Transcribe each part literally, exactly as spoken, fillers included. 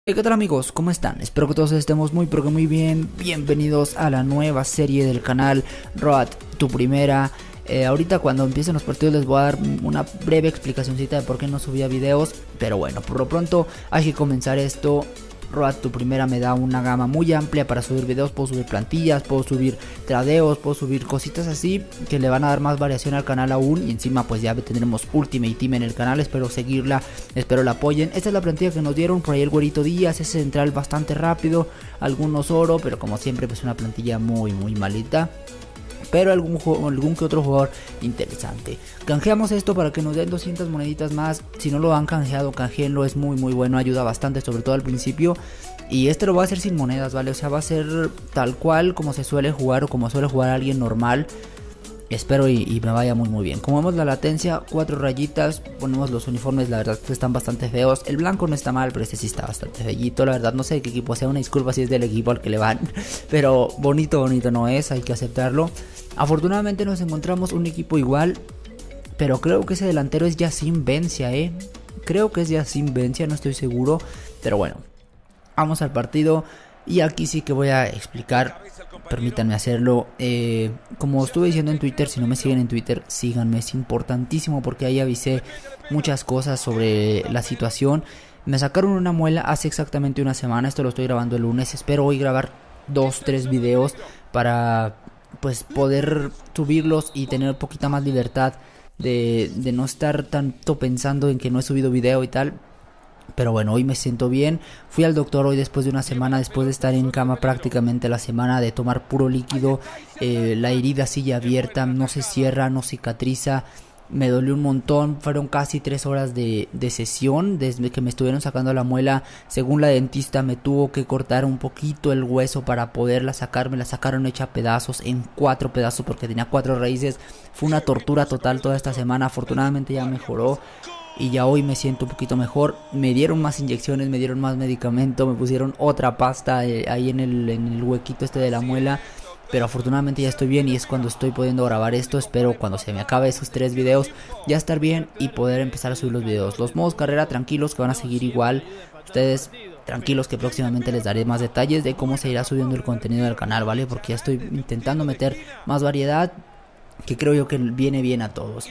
Hey, ¿qué tal amigos? ¿Cómo están? Espero que todos estemos muy pero que muy bien. Bienvenidos a la nueva serie del canal Road tu primera. eh, Ahorita cuando empiecen los partidos les voy a dar una breve explicacioncita de por qué no subía videos. Pero bueno, por lo pronto hay que comenzar esto. Road tu primera me da una gama muy amplia para subir videos. Puedo subir plantillas, puedo subir tradeos, puedo subir cositas así que le van a dar más variación al canal aún. Y encima pues ya tendremos Ultimate Team en el canal. Espero seguirla, espero la apoyen. Esta es la plantilla que nos dieron por ahí el güerito Díaz. Es central bastante rápido, algunos oro, pero como siempre pues una plantilla muy muy malita. Pero algún, algún que otro jugador interesante. Canjeamos esto para que nos den doscientas moneditas más. Si no lo han canjeado, canjeenlo, es muy muy bueno, ayuda bastante, sobre todo al principio. Y este lo voy a hacer sin monedas, ¿vale? O sea, va a ser tal cual como se suele jugar o como suele jugar alguien normal. Espero y, y me vaya muy muy bien. Como vemos la latencia, cuatro rayitas. Ponemos los uniformes, la verdad que están bastante feos. El blanco no está mal, pero este sí está bastante feillito. La verdad no sé de qué equipo sea, una disculpa si es del equipo al que le van. Pero bonito, bonito no es, hay que aceptarlo. Afortunadamente nos encontramos un equipo igual, pero creo que ese delantero es Yacine Bencia, eh. Creo que es Yacine Bencia, no estoy seguro. Pero bueno, vamos al partido. Y aquí sí que voy a explicar, permítanme hacerlo. eh, Como estuve diciendo en Twitter, si no me siguen en Twitter, síganme, es importantísimo porque ahí avisé muchas cosas sobre la situación. Me sacaron una muela hace exactamente una semana, esto lo estoy grabando el lunes. Espero hoy grabar dos, tres videos para pues poder subirlos y tener poquita más libertad de, de no estar tanto pensando en que no he subido video y tal. Pero bueno, hoy me siento bien. Fui al doctor hoy después de una semana, después de estar en cama prácticamente la semana, de tomar puro líquido. eh, La herida sigue abierta, no se cierra, no cicatriza. Me dolió un montón, fueron casi tres horas de, de sesión desde que me estuvieron sacando la muela. Según la dentista me tuvo que cortar un poquito el hueso para poderla sacar. Me la sacaron hecha a pedazos, en cuatro pedazos porque tenía cuatro raíces. Fue una tortura total toda esta semana, afortunadamente ya mejoró. Y ya hoy me siento un poquito mejor. Me dieron más inyecciones, me dieron más medicamento, me pusieron otra pasta eh, ahí en el, en el huequito este de la muela. Pero afortunadamente ya estoy bien y es cuando estoy pudiendo grabar esto. Espero cuando se me acabe esos tres videos ya estar bien y poder empezar a subir los videos. Los modos carrera tranquilos que van a seguir igual. Ustedes tranquilos que próximamente les daré más detalles de cómo se irá subiendo el contenido del canal, ¿vale? Porque ya estoy intentando meter más variedad que creo yo que viene bien a todos.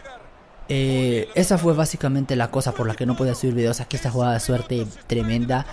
Eh, esa fue básicamente la cosa por la que no podía subir videos. Aquí esta jugada de suerte tremenda.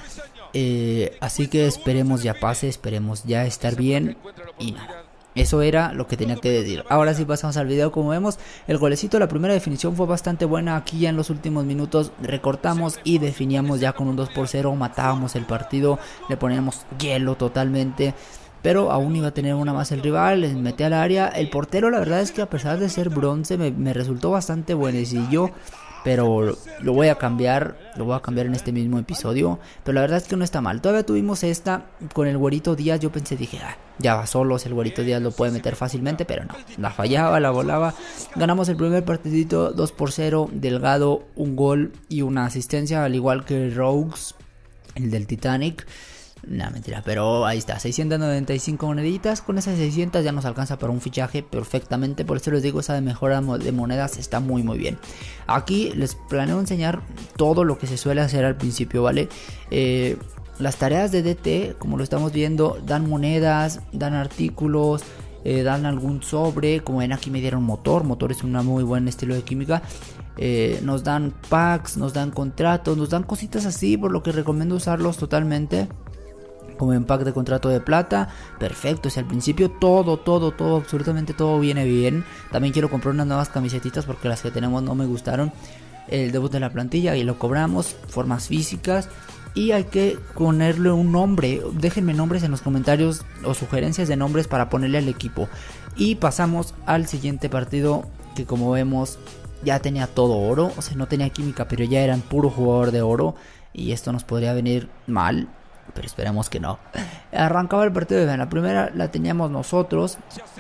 Eh, así que esperemos ya pase, esperemos ya estar bien. Y nada, eso era lo que tenía que decir. Ahora sí pasamos al video. Como vemos, el golecito, la primera definición fue bastante buena. Aquí ya en los últimos minutos recortamos y definíamos ya con un dos por cero. Matábamos el partido, le poníamos hielo totalmente. Pero aún iba a tener una más el rival, les metí al área. El portero la verdad es que a pesar de ser bronce me, me resultó bastante buenecillo. Pero lo voy a cambiar, lo voy a cambiar en este mismo episodio. Pero la verdad es que no está mal. Todavía tuvimos esta con el güerito Díaz. Yo pensé, dije, ah, ya va solos, el güerito Díaz lo puede meter fácilmente. Pero no, la fallaba, la volaba. Ganamos el primer partidito dos por cero. Delgado, un gol y una asistencia, al igual que Rogues, el del Titanic. No, mentira, pero ahí está, seiscientas noventa y cinco moneditas. Con esas seiscientas ya nos alcanza para un fichaje perfectamente. Por eso les digo, esa de mejora de monedas está muy muy bien. Aquí les planeo enseñar todo lo que se suele hacer al principio, ¿vale? Eh, las tareas de D T, como lo estamos viendo, dan monedas, dan artículos, eh, dan algún sobre. Como ven, aquí me dieron motor. Motor es un muy buen estilo de química. Eh, nos dan packs, nos dan contratos, nos dan cositas así, por lo que recomiendo usarlos totalmente. Como en pack de contrato de plata, perfecto, o sea, al principio todo, todo, todo, absolutamente todo viene bien. También quiero comprar unas nuevas camisetitas porque las que tenemos no me gustaron. El debut de la plantilla y lo cobramos, formas físicas. Y hay que ponerle un nombre, déjenme nombres en los comentarios o sugerencias de nombres para ponerle al equipo. Y pasamos al siguiente partido que como vemos ya tenía todo oro, o sea, no tenía química, pero ya eran puro jugador de oro. Y esto nos podría venir mal, pero esperemos que no. Arrancaba el partido de la primera, la teníamos nosotros.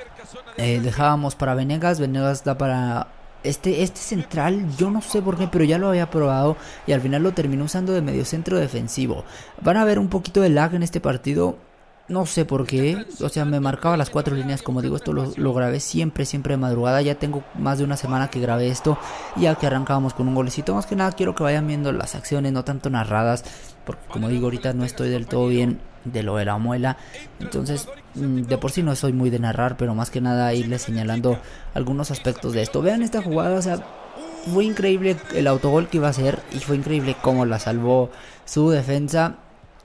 eh, Dejábamos para Venegas. Venegas da para este, este central, yo no sé por qué, pero ya lo había probado y al final lo terminó usando de mediocentro defensivo. Van a ver un poquito de lag en este partido. No sé por qué, o sea, me marcaba las cuatro líneas, como digo, esto lo, lo grabé siempre, siempre de madrugada. Ya tengo más de una semana que grabé esto, ya que arrancábamos con un golecito. Más que nada quiero que vayan viendo las acciones, no tanto narradas, porque como digo, ahorita no estoy del todo bien de lo de la muela. Entonces, de por sí no soy muy de narrar, pero más que nada irles señalando algunos aspectos de esto. Vean esta jugada, o sea, fue increíble el autogol que iba a hacer y fue increíble cómo la salvó su defensa.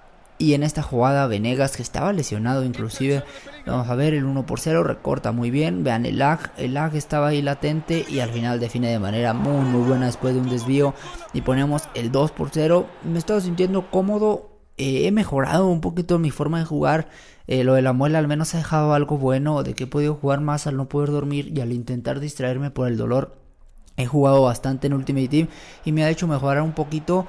Y en esta jugada Venegas, que estaba lesionado inclusive, vamos a ver, el uno por cero recorta muy bien. Vean el lag, el lag estaba ahí latente y al final define de manera muy muy buena después de un desvío. Y ponemos el dos por cero. Me he estado sintiendo cómodo, eh, he mejorado un poquito mi forma de jugar. Eh, lo de la muela al menos ha dejado algo bueno, de que he podido jugar más al no poder dormir y al intentar distraerme por el dolor. He jugado bastante en Ultimate Team y me ha hecho mejorar un poquito.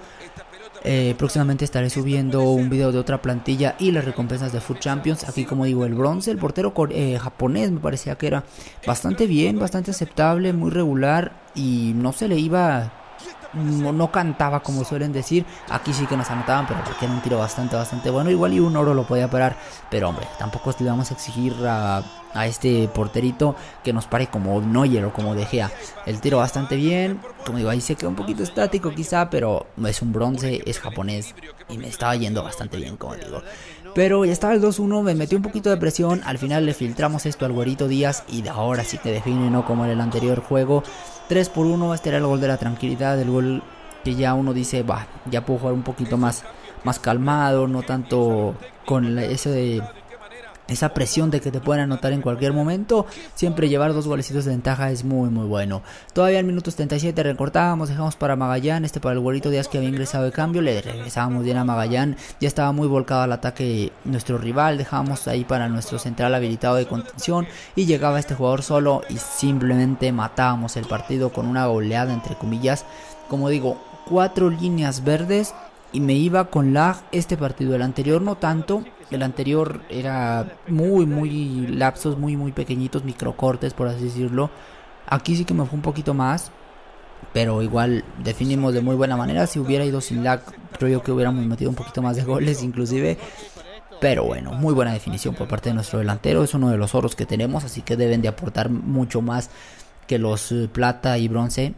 Eh, próximamente estaré subiendo un video de otra plantilla y las recompensas de Food Champions. Aquí, como digo, el bronce, el portero eh, japonés me parecía que era bastante bien, bastante aceptable, muy regular y no se le iba, no, no cantaba como suelen decir. Aquí sí que nos anotaban, pero porque era un tiro bastante, bastante bueno. Igual y un oro lo podía parar, pero hombre, tampoco le vamos a exigir a... a este porterito que nos pare como Neuer o como De Gea. El tiro bastante bien, como digo, ahí se queda un poquito estático quizá, pero es un bronce, es japonés y me estaba yendo bastante bien, como digo. Pero ya estaba el dos uno, me metió un poquito de presión, al final le filtramos esto al Güerito Díaz y de ahora sí que define, no como en el anterior juego. Tres por uno, este era el gol de la tranquilidad, el gol que ya uno dice, va, ya puedo jugar un poquito más, más calmado, no tanto con ese de... esa presión de que te pueden anotar en cualquier momento. Siempre llevar dos golecitos de ventaja es muy muy bueno. Todavía al minuto setenta y siete recortábamos, dejamos para Magallán, este para el Güerito Díaz que había ingresado de cambio, le regresábamos bien a Magallán, ya estaba muy volcado al ataque nuestro rival, dejábamos ahí para nuestro central habilitado de contención y llegaba este jugador solo y simplemente matábamos el partido con una goleada entre comillas. Como digo, cuatro líneas verdes y me iba con lag este partido. El anterior no tanto, el anterior era muy muy lapsos muy muy pequeñitos, microcortes por así decirlo. Aquí sí que me fue un poquito más, pero igual definimos de muy buena manera. Si hubiera ido sin lag, creo yo que hubiéramos metido un poquito más de goles inclusive. Pero bueno, muy buena definición por parte de nuestro delantero, es uno de los oros que tenemos, así que deben de aportar mucho más que los uh, plata y bronce.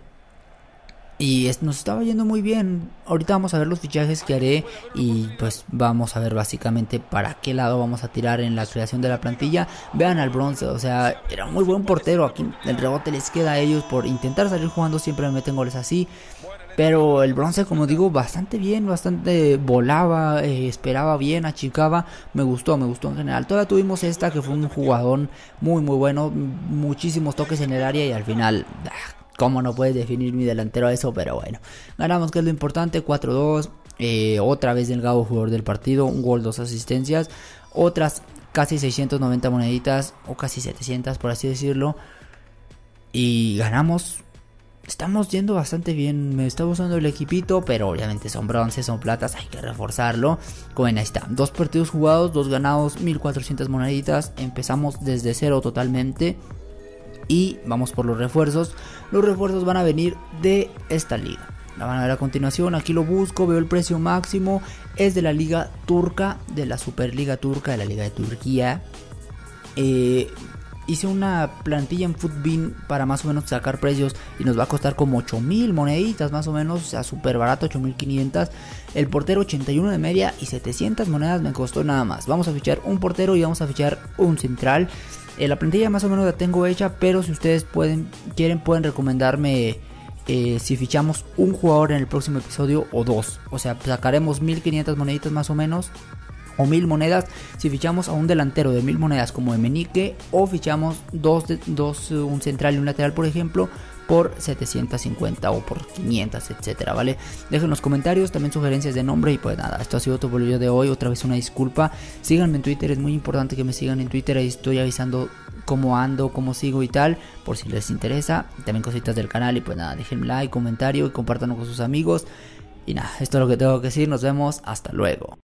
Y es, nos estaba yendo muy bien. Ahorita vamos a ver los fichajes que haré y pues vamos a ver básicamente para qué lado vamos a tirar en la creación de la plantilla. Vean al bronce, o sea, era un muy buen portero. Aquí el rebote les queda a ellos por intentar salir jugando, siempre me meten goles así. Pero el bronce, como digo, bastante bien, bastante volaba, eh, esperaba bien, achicaba, me gustó, me gustó en general. Todavía tuvimos esta que fue un jugadón muy muy bueno, muchísimos toques en el área y al final... Ah, cómo no puedes definir mi delantero a eso, pero bueno, ganamos, que es lo importante. Cuatro dos, eh, otra vez Delgado jugador del partido, un gol, dos asistencias, otras casi seiscientas noventa moneditas, o casi setecientas por así decirlo, y ganamos. Estamos yendo bastante bien, me está gustando el equipito, pero obviamente son bronces, son platas, hay que reforzarlo. Bueno, ahí está, dos partidos jugados, dos ganados, mil cuatrocientas moneditas, empezamos desde cero totalmente. Y vamos por los refuerzos. Los refuerzos van a venir de esta liga, la van a ver a continuación. Aquí lo busco, veo el precio máximo. Es de la liga turca, de la Superliga turca, de la liga de Turquía. eh, Hice una plantilla en Futbin para más o menos sacar precios y nos va a costar como ocho mil moneditas más o menos, o sea, súper barato, ocho mil quinientas. El portero ochenta y uno de media y setecientas monedas me costó nada más. Vamos a fichar un portero y vamos a fichar un central. Eh, la plantilla más o menos la tengo hecha, pero si ustedes pueden quieren pueden recomendarme eh, si fichamos un jugador en el próximo episodio o dos. O sea, sacaremos mil quinientas moneditas más o menos, o mil monedas si fichamos a un delantero de mil monedas como Emenique, o fichamos dos, de, dos un central y un lateral por ejemplo por setecientos cincuenta o por quinientos, etcétera, ¿vale? Dejen en los comentarios también sugerencias de nombre y pues nada, esto ha sido todo por el video de hoy. Otra vez una disculpa, síganme en Twitter, es muy importante que me sigan en Twitter, ahí estoy avisando cómo ando, cómo sigo y tal, por si les interesa, también cositas del canal. Y pues nada, dejen like, comentario y compártanlo con sus amigos. Y nada, esto es lo que tengo que decir, nos vemos, hasta luego.